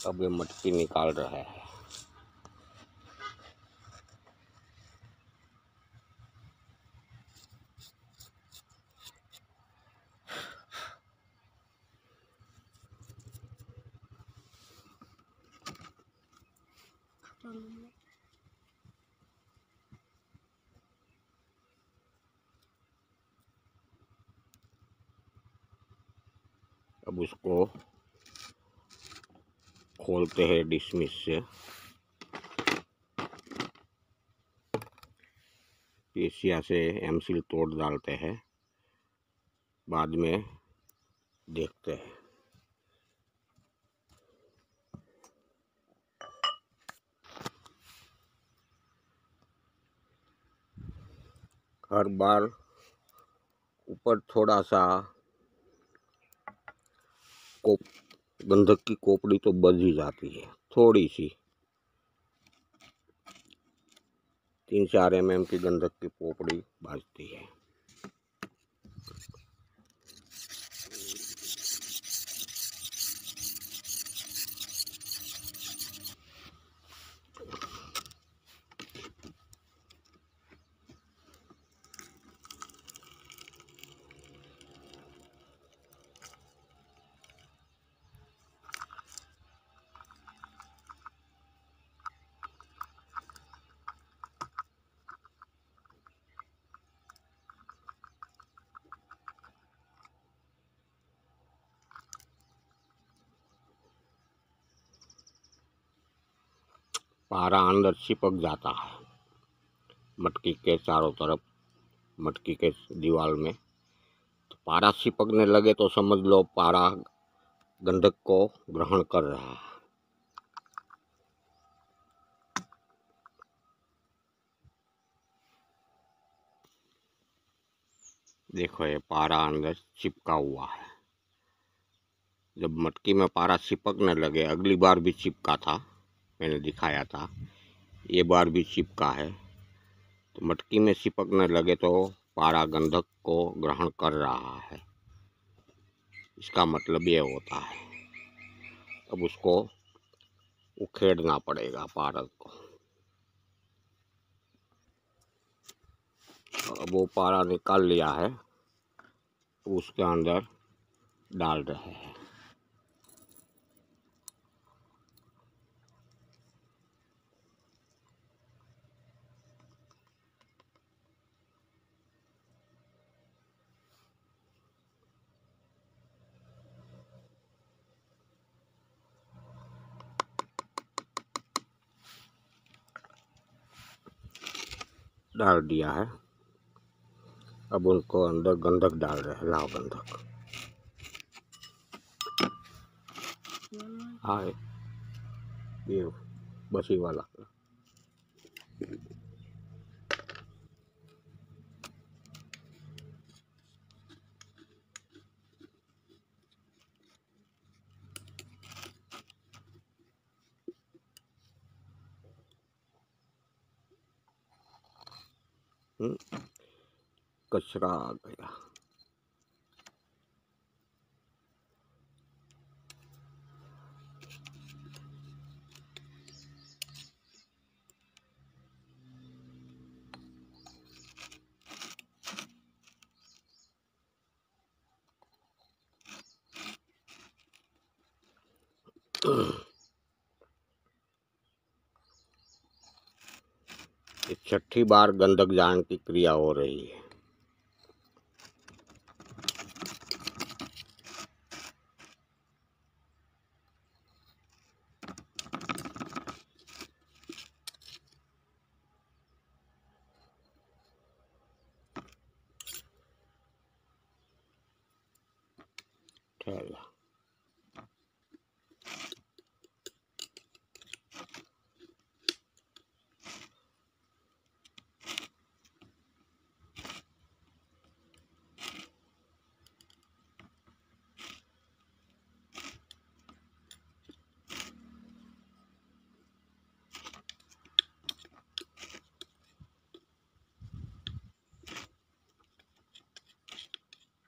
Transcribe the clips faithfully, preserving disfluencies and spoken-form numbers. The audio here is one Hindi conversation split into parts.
अब ये मटकी निकाल रहा है। अब उसको खोलते हैं डिशमिश से, पेशिया से एमसील तोड़ डालते हैं, बाद में देखते हैं। हर बार ऊपर थोड़ा सा कोप गंधक की कोपड़ी तो बच ही जाती है, थोड़ी सी तीन चार एम एम की गंधक की पोपड़ी बचती है। पारा अंदर चिपक जाता है मटकी के चारों तरफ, मटकी के दीवार में। तो पारा चिपकने लगे तो समझ लो पारा गंधक को ग्रहण कर रहा है। देखो ये पारा अंदर चिपका हुआ है। जब मटकी में पारा चिपकने लगे, अगली बार भी चिपका था, मैंने दिखाया था, ये बार भी चिपका है। तो मटकी में चिपकने लगे तो पारा गंधक को ग्रहण कर रहा है, इसका मतलब ये होता है। अब उसको उखेड़ना पड़ेगा पारा को। अब वो पारा निकाल लिया है, उसके अंदर डाल रहे हैं। डाल दिया है। अब उनको अंदर गंधक डाल रहे हैं, लाव गंधक। हाँ ये बसी वाला। कचरा आ गया। छठी बार गंधक जान की क्रिया हो रही है। ठहरा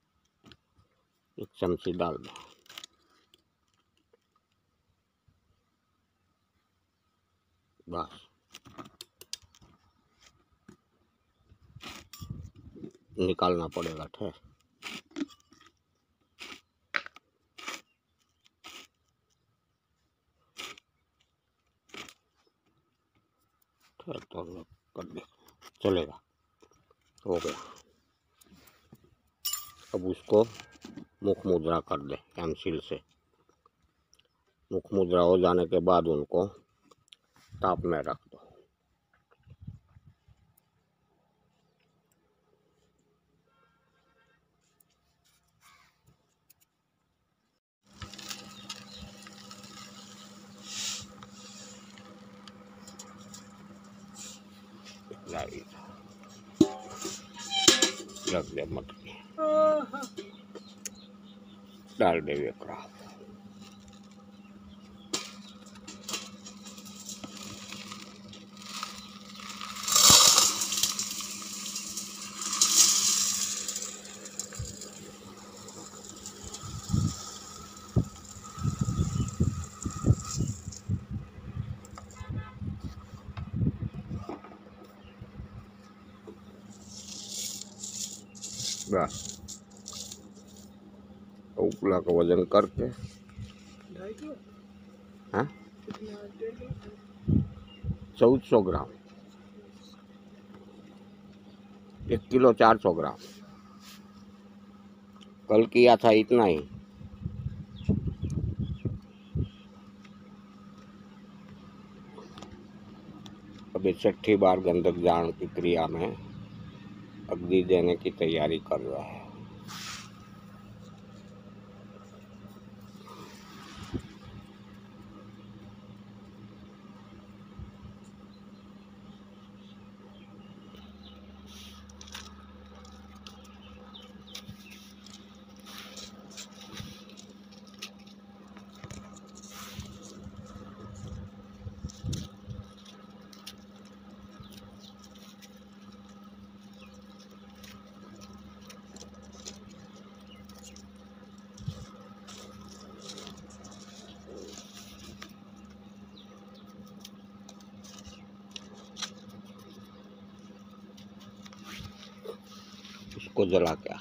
एक चमची डाल दो। बस निकालना पड़ेगा। ठहर ठहर तो कर दे, चलेगा, हो गया। अब उसको मुख मुद्रा कर दे पेंसिल से। मुख मुद्रा हो जाने के बाद उनको ताप में रख दो। रख दे मटकी, डाल दे वेकरा। बस उपला का वजन करके, हाँ चौदह सौ ग्राम, एक किलो चार सौ ग्राम। कल किया था इतना ही। अभी छठी बार गंधक जान की क्रिया में अग्नि देने की तैयारी कर रहा है। उसको जला क्या,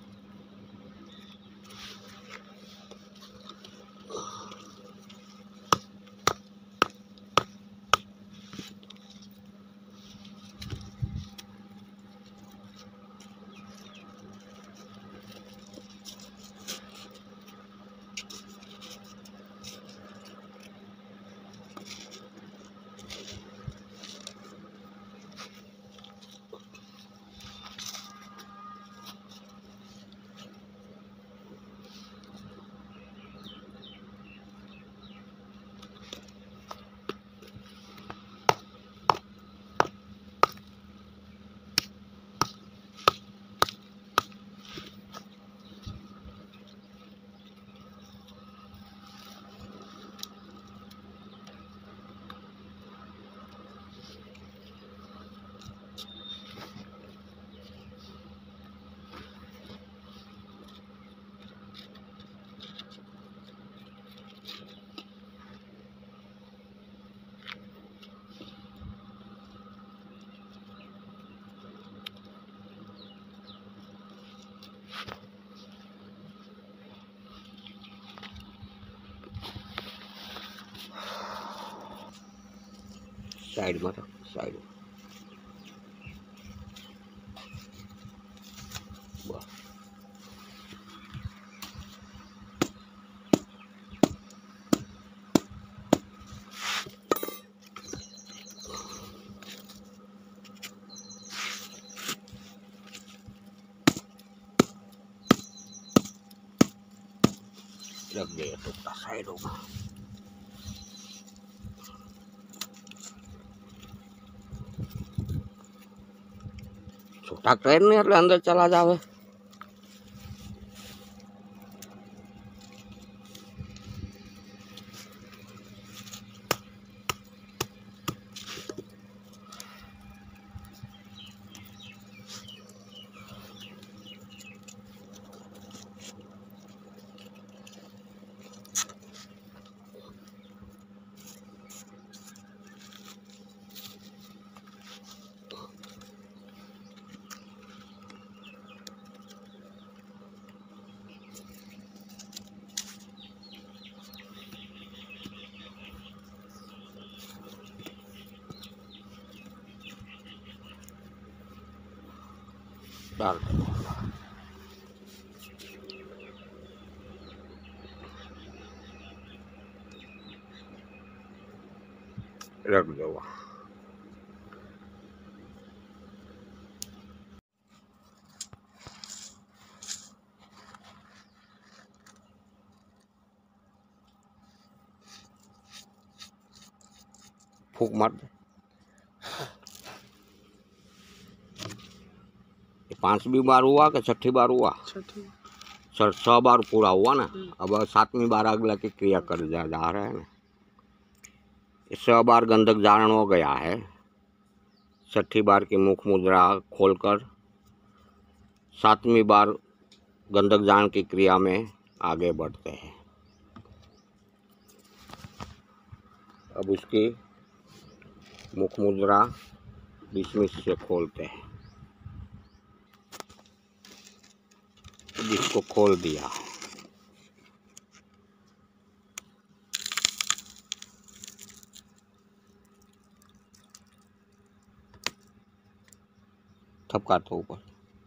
साइड में रख, साइड में। रख दे टुकड़ा साइड होगा। छोटा ट्रेन में એટલે અંદર चला जावे। डाल दो। रख दो। फूक मार दे। पांचवी बार हुआ कि छठी बार हुआ? छठी। सर छह बार पूरा हुआ ना। अब सातवीं बार अगला की क्रिया कर जा, जा रहा है ना। छह बार गंधक जारण हो गया है। छठी बार की मुख मुद्रा खोलकर सातवीं बार गंधक जारण की क्रिया में आगे बढ़ते हैं। अब उसकी मुख मुद्रा बीच में से खोलते हैं। जिसको खोल दिया, थपका तो ऊपर।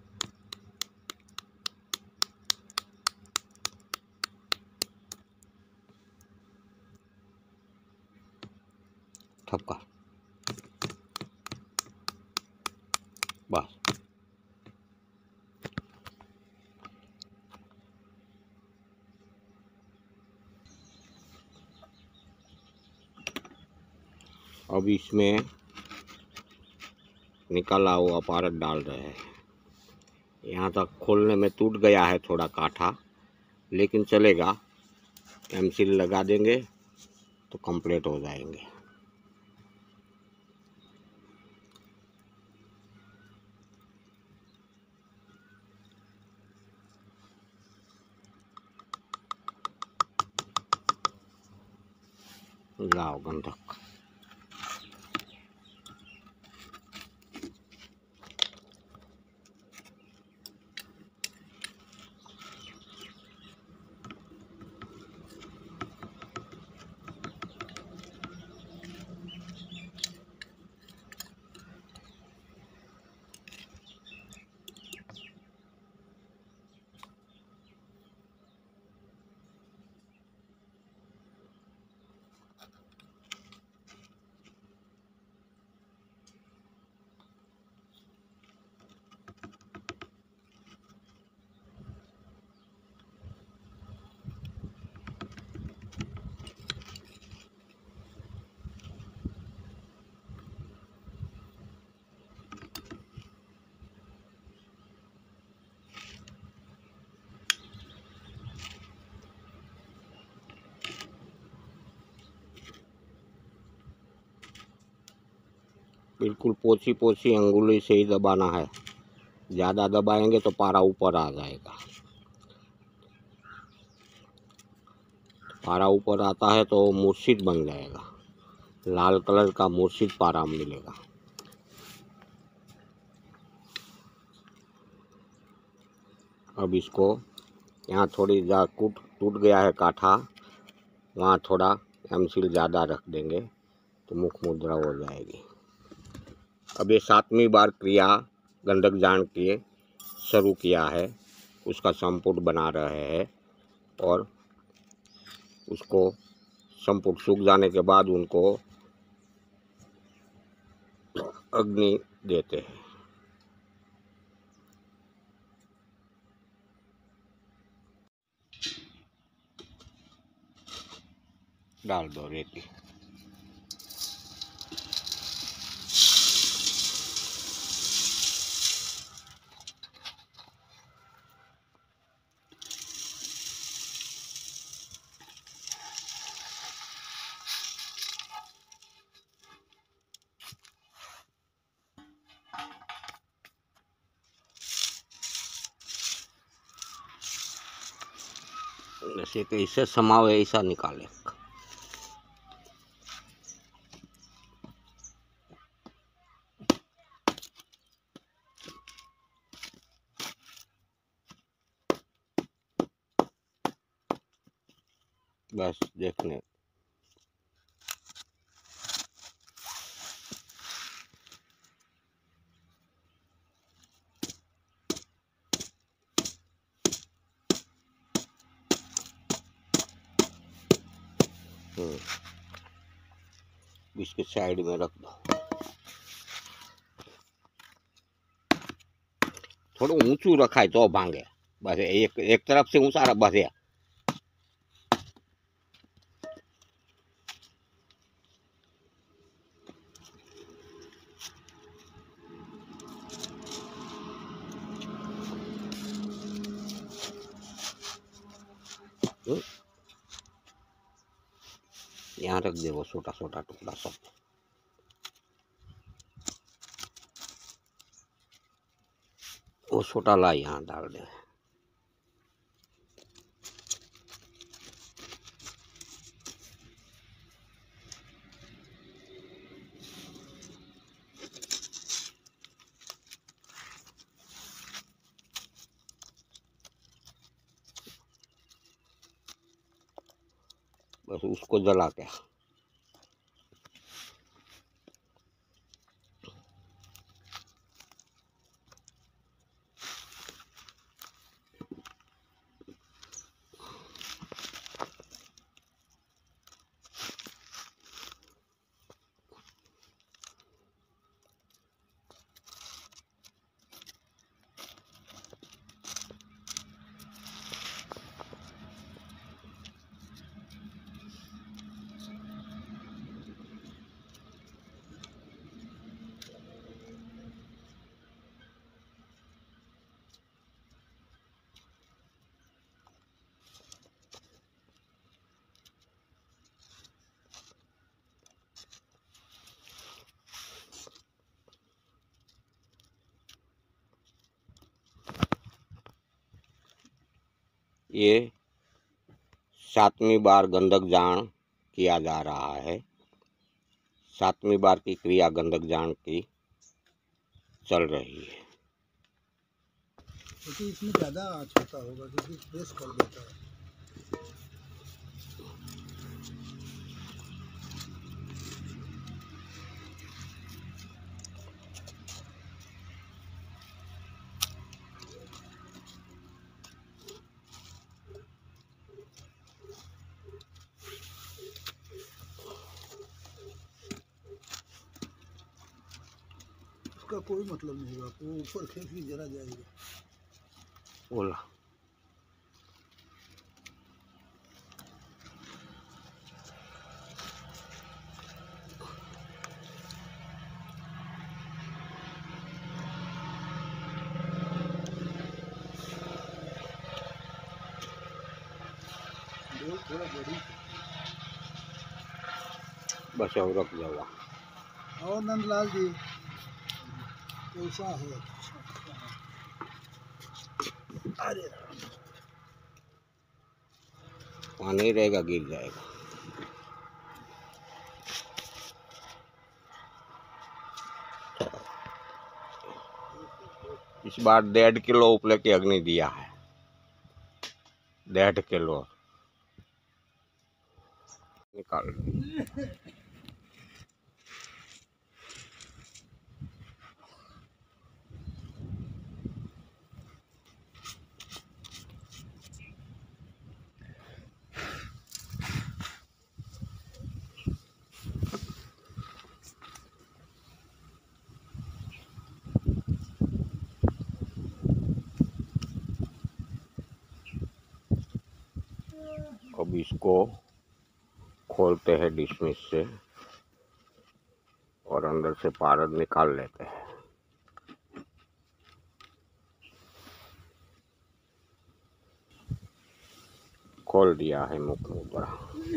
थपका बस। अब इसमें निकाला हुआ पारक डाल रहे हैं। यहाँ तक खोलने में टूट गया है थोड़ा काठा, लेकिन चलेगा। एमसील लगा देंगे तो कंप्लीट हो जाएंगे। लाओ गंधक। बिल्कुल पोछी पोछी अंगुली से ही दबाना है। ज़्यादा दबाएंगे तो पारा ऊपर आ जाएगा। पारा ऊपर आता है तो मूर्छित बन जाएगा। लाल कलर का मूर्छित पारा मिलेगा। अब इसको यहाँ थोड़ी जा कूट टूट गया है काठा, वहाँ थोड़ा एमसील ज़्यादा रख देंगे तो मुख मुद्रा हो जाएगी। अब ये सातवीं बार क्रिया गंधक जान के शुरू किया है, उसका संपुट बना रहे हैं और उसको संपुट सूख जाने के बाद उनको अग्नि देते हैं। डाल दो रेती। जैसे कैसे समावे ऐसा निकाले। बस देखने। हम्म, इसके साइड में रख दो। थोड़ा ऊंचू रखाय तो भांगे। बस एक एक तरफ से ऊंचा रख बस। यहाँ रख दे वो छोटा छोटा टुकड़ा सब। वो छोटा ला यहाँ डाल दे। बस उसको जला के। ये सातवीं बार गंधक जान किया जा रहा है। सातवीं बार की क्रिया गंधक जान की चल रही है। क्योंकि इसमें ज़्यादा आँच होता होगा क्योंकि प्रेस कर देता है। उसका कोई मतलब नहीं होगा, वो ऊपर खींच के जरा जाएगा। बोला थोड़ा बड़ी बस और रख जाओ। और नंदलाल जी कैसा है? अरे पानी रहेगा गिर जाएगा। इस बार डेढ़ किलो उपले की अग्नि दिया है। डेढ़ किलो निकाल। अब इसको खोलते हैं डिशमिश से और अंदर से पारद निकाल लेते हैं। खोल दिया है मुख मुद्रा।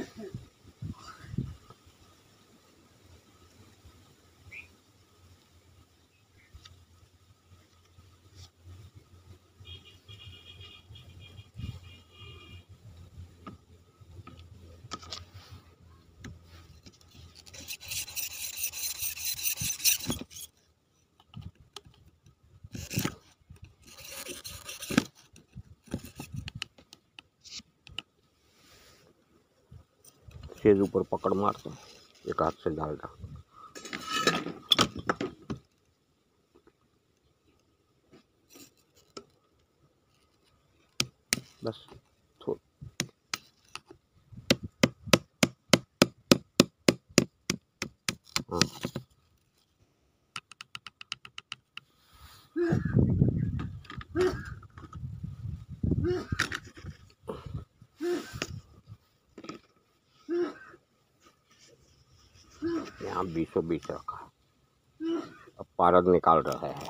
सेज ऊपर पकड़ मारते हैं, एक हाथ से डाल दो। बस हाँ। यहाँ बीसों बीस रखा, अब पारद निकाल रहा है।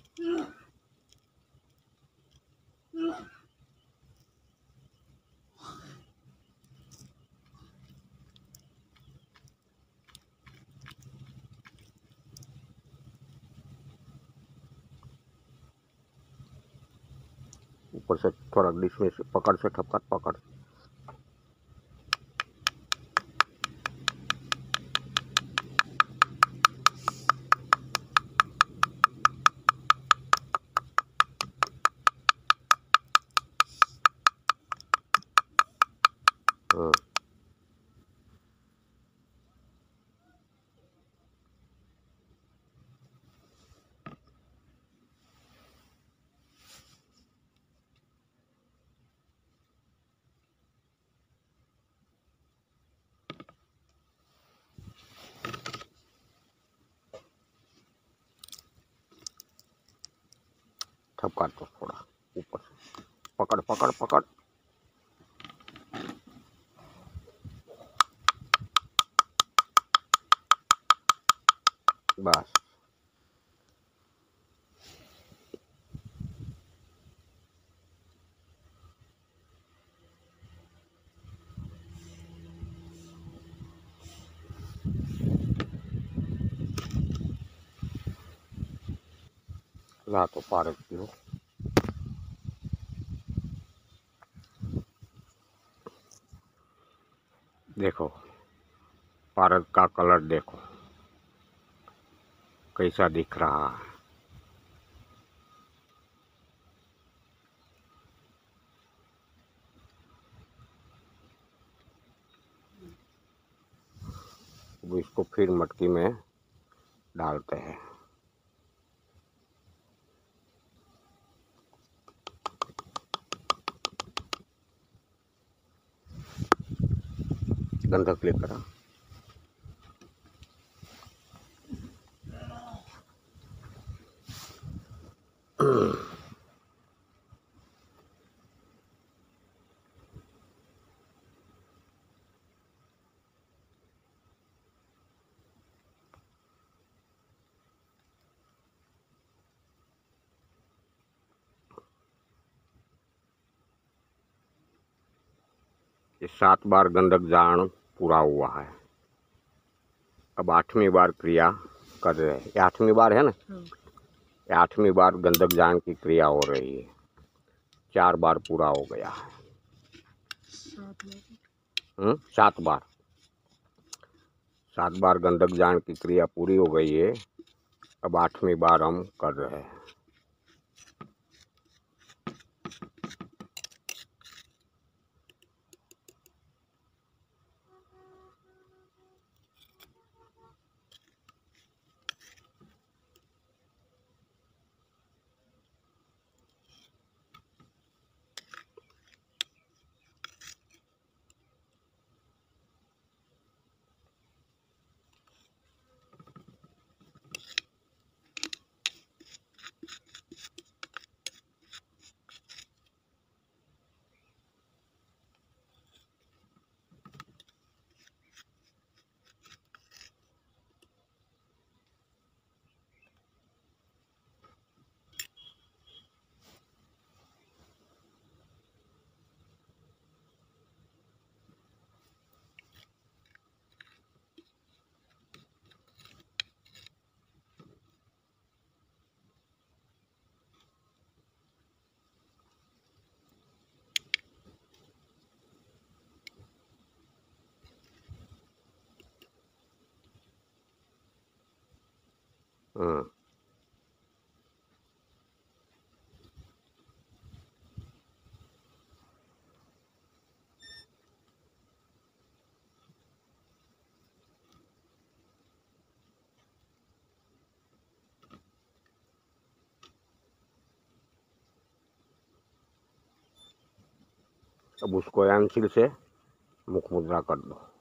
ऊपर से थोड़ा डिश में से पकड़ से ठपका पकड़। हाँ। ठपका तो थोड़ा ऊपर से पकड़ पकड़ पकड़। बस ला तो पारद की हो। देखो पारद का कलर देखो कैसा दिख रहा है। अब इसको फिर मटकी में डालते हैं। गंधक लेकर ये सात बार गंधक जान पूरा हुआ है। अब आठवीं बार क्रिया कर रहे हैं। ये आठवीं बार है ना, ये आठवीं बार गंधक जान की क्रिया हो रही है। चार बार पूरा हो गया है। हम्म सात बार सात बार गंधक जान की क्रिया पूरी हो गई है। अब आठवीं बार हम कर रहे हैं। हम्म अब उसको एंसिल से मुख मुद्रा कर दो।